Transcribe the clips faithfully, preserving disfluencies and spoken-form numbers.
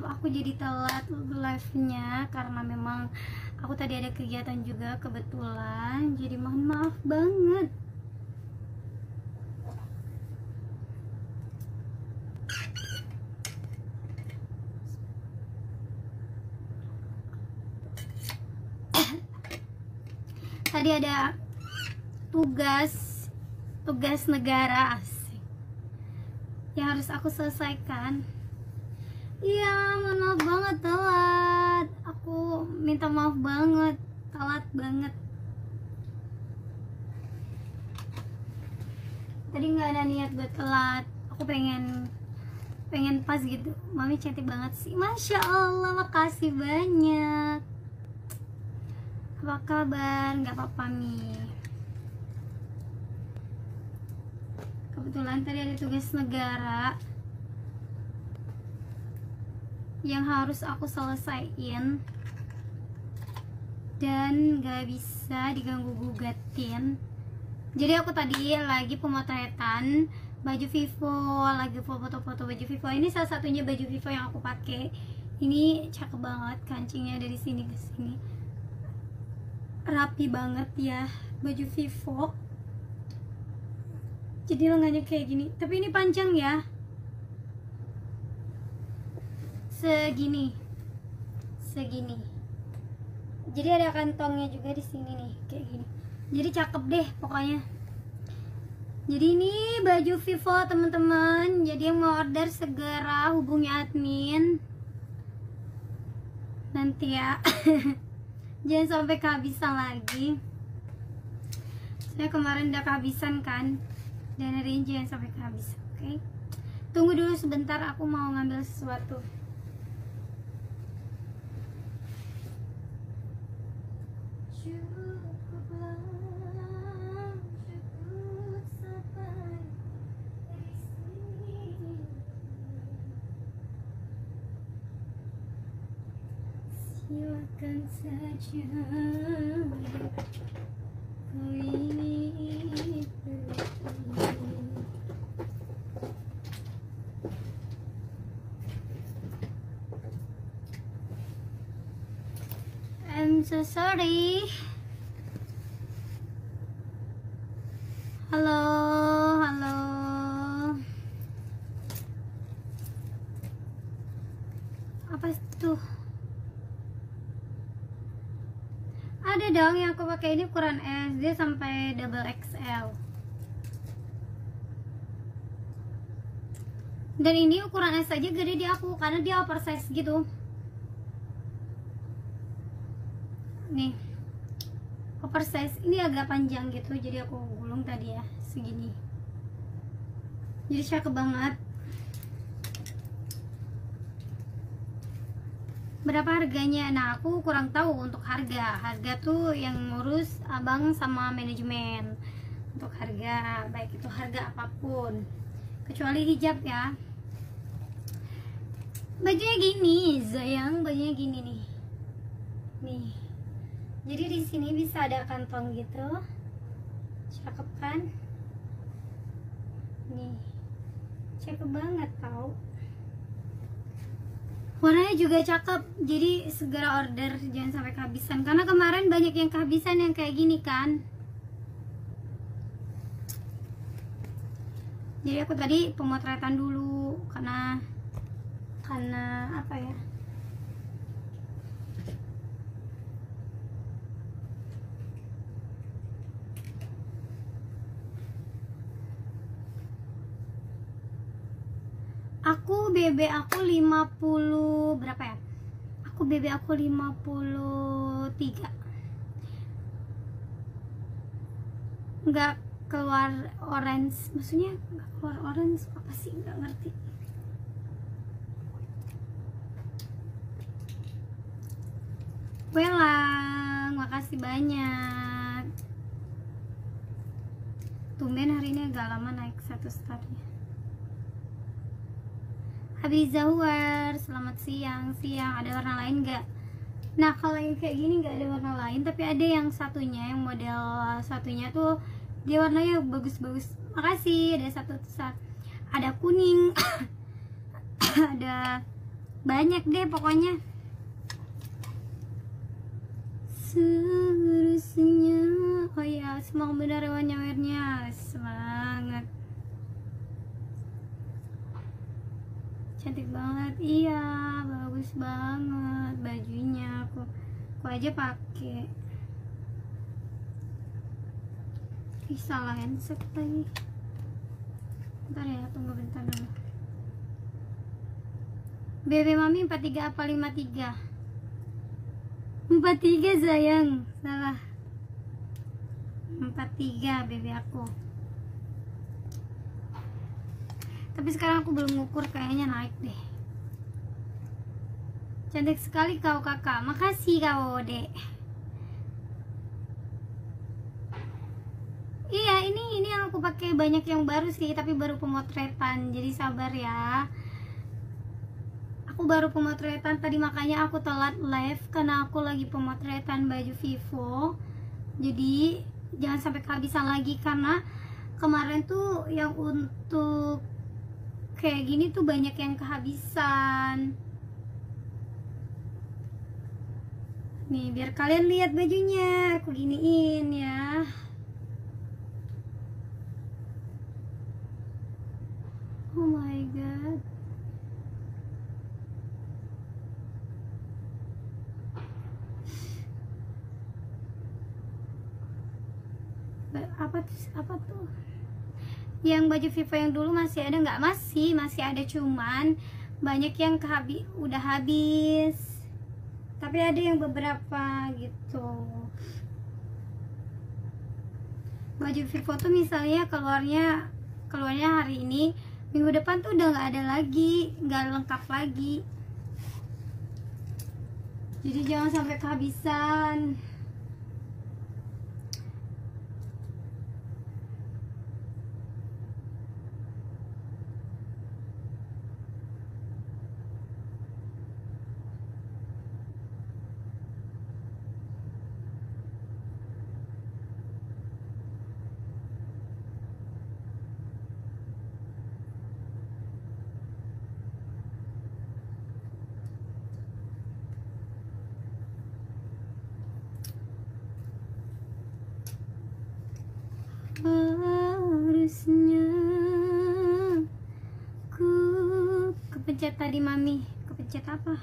maaf aku jadi telat live-nya karena memang aku tadi ada kegiatan juga kebetulan, jadi mohon maaf banget. Tadi ada tugas tugas negara asik yang harus aku selesaikan. Iya, mohon maaf banget telat. Aku minta maaf banget, telat banget. Tadi nggak ada niat buat telat. Aku pengen pengen pas gitu. Mami cantik banget sih. Masya Allah, makasih banyak. Apa kabar? Nggak apa-apa Mi. Kebetulan tadi ada tugas negara yang harus aku selesaiin dan gak bisa diganggu gugatin. Jadi aku tadi lagi pemotretan baju Vivo, lagi foto-foto baju Vivo. Ini salah satunya baju Vivo yang aku pakai. Ini cakep banget, kancingnya dari sini ke sini, rapi banget ya baju Vivo. Jadi lengannya kayak gini, tapi ini panjang ya, segini, segini. Jadi ada kantongnya juga di sini nih, kayak gini. Jadi cakep deh pokoknya. Jadi ini baju Vivo teman-teman. Jadi yang mau order segera hubungi admin nanti ya. Jangan sampai kehabisan lagi. Saya kemarin udah kehabisan kan. Dan hari ini jangan sampai kehabisan, oke? Okay? Tunggu dulu sebentar, aku mau ngambil sesuatu. Silakan saja kau ini pergi. I'm so sorry. Halo, halo. Apa tuh? Ada dong yang aku pakai ini ukuran S, dia sampai double X L. Dan ini ukuran S aja gede di aku karena dia oversize gitu. Nih, oversize ini agak panjang gitu, jadi aku gulung tadi ya segini. Jadi cakep banget. Berapa harganya? Nah, aku kurang tahu untuk harga. Harga tuh yang ngurus abang sama manajemen untuk harga, baik itu harga apapun, kecuali hijab ya. Bajunya gini, sayang, bajunya gini nih, nih. Jadi di sini bisa ada kantong gitu, cakep kan? Nih, cakep banget tau. Warnanya juga cakep, jadi segera order, jangan sampai kehabisan. Karena kemarin banyak yang kehabisan yang kayak gini kan. Jadi aku tadi pemotretan dulu karena karena apa ya? Aku B B aku lima puluh berapa ya? Aku B B aku lima puluh tiga. Enggak keluar orange, maksudnya enggak keluar orange apa sih? Enggak ngerti. Welang, makasih banyak. Tumben hari ini agak lama naik satu startnya. Habis Zahwar, selamat siang. Siang, ada warna lain nggak? Nah, kalau yang kayak gini nggak ada warna lain, tapi ada yang satunya, yang model satunya tuh dia warnanya bagus-bagus. Makasih, ada satu satu, ada kuning, ada banyak deh pokoknya. Seharusnya, oh ya, semangat benar hewan nyawernya, semangat. Cantik banget, iya, bagus banget bajunya. Aku, aku aja pakai. Ih, salah handset lagi. Bentar ya, tunggu bentar dulu. B B Mami empat tiga apa lima tiga? empat tiga sayang, salah. empat tiga B B aku. Tapi sekarang aku belum ngukur, kayaknya naik deh. Cantik sekali kau kakak, makasih kau dek. Iya, ini ini yang aku pakai banyak yang baru sih, tapi baru pemotretan, jadi sabar ya. Aku baru pemotretan tadi, makanya aku telat live karena aku lagi pemotretan baju Vivo. Jadi jangan sampai kehabisan lagi, karena kemarin tuh yang untuk kayak gini tuh banyak yang kehabisan. Nih, biar kalian lihat bajunya, aku giniin ya. Oh my god. Apa tuh, apa tuh? Yang baju Vivo yang dulu masih ada nggak? Masih, masih ada, cuman banyak yang kehabi, udah habis. Tapi ada yang beberapa gitu. Baju Vivo tuh misalnya keluarnya keluarnya hari ini, minggu depan tuh udah nggak ada lagi, nggak lengkap lagi. Jadi jangan sampai kehabisan. Harusnya ku kepencet tadi mami, kepencet apa?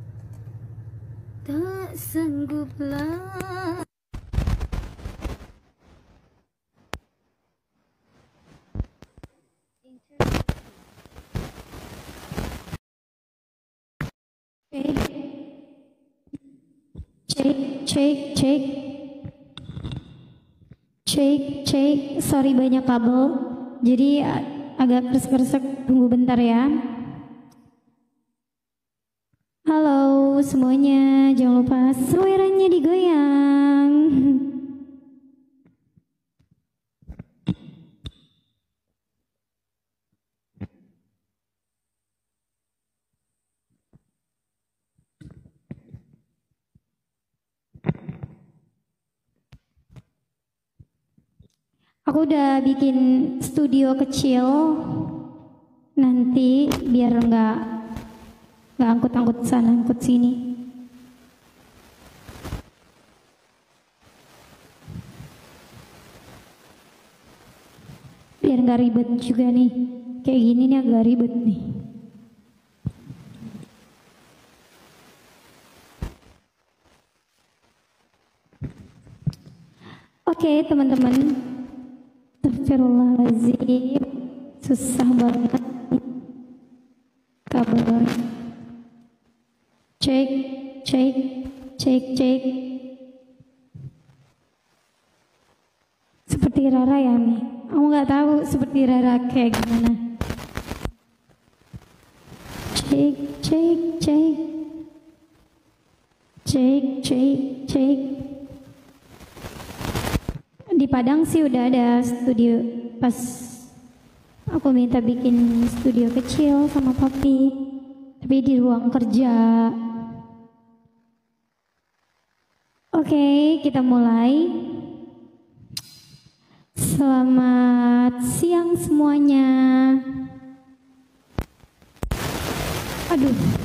Tak sangguplah. Cek, cek, cek. Cek, cek, sorry banyak kabel, jadi agak keresek-keresek, tunggu bentar ya. Halo semuanya, jangan lupa suaranya digoyang. Aku udah bikin studio kecil, nanti biar nggak nggak angkut-angkut sana angkut sini. Biar nggak ribet juga nih, kayak gini nih agak ribet nih. Oke teman-teman. Astagfirullahaladzim, susah banget kabel. Cek, cek, cek, cek. Seperti Rara ya nih. Aku nggak tahu seperti Rara kayak gimana. Cek, cek, cek, cek, cek, cek. Di Padang sih udah ada studio, pas aku minta bikin studio kecil sama papi, tapi di ruang kerja. Oke, kita mulai. Selamat siang semuanya. Aduh.